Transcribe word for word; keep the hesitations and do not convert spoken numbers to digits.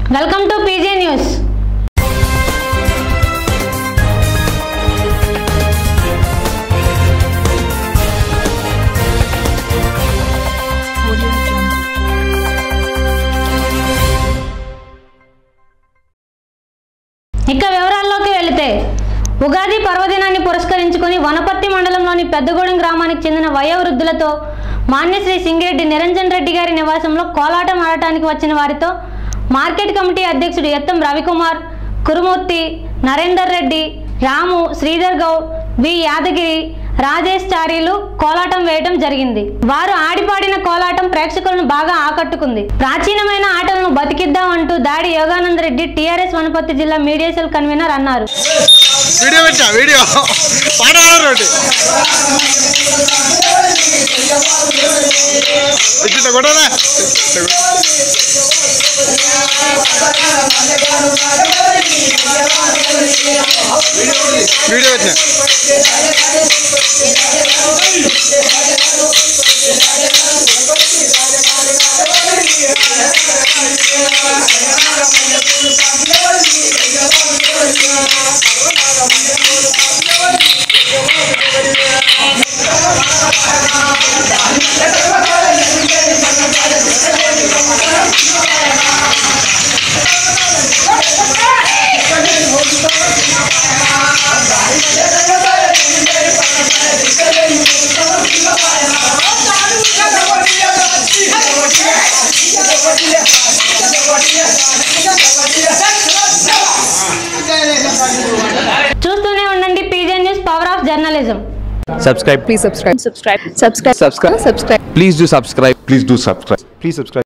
Welcome to PJ news. ఇక వివరాల్లోకి వెళితే ఉగాది పర్వదినాన్ని పురస్కరించుకొని వనపర్తి మండలంలోని పెద్దగూడెం గ్రామానికి చెందిన వయోవృద్ధులతో మాన్యశ్రీ సింగిరెడ్డి నిరంజన్ రెడ్డి గారి నివాసంలో కోలాటం ఆడటానికి వచ్చిన వారితో మార్కెట్ కమిటీ అధ్యక్షుడు ఎత్తం రవికుమార్, కురుమూర్తి, నరేందర్ రెడ్డి, రాము, శ్రీధర్ గౌడ్, వి యాదగిరి, రాజేష్ చారీలు కోలాటం వేయటం జరిగింది. వారు ఆడిపాడిన కోలాటం ప్రేక్షకులను బాగా ఆకట్టుకుంది. ప్రాచీనమైన ఆటలను బతికిద్దామంటూ దాడి యోగానంద రెడ్డి టీఆర్ఎస్ వనపర్తి జిల్లా మీడియా సెల్ కన్వీనర్ అన్నారు. చూస్తూనే ఉండండి PJ news, power of journalism. Subscribe. Please subscribe. Subscribe. Subscribe. Subscribe. Subscribe. Please do subscribe. Please do subscribe. Please subscribe.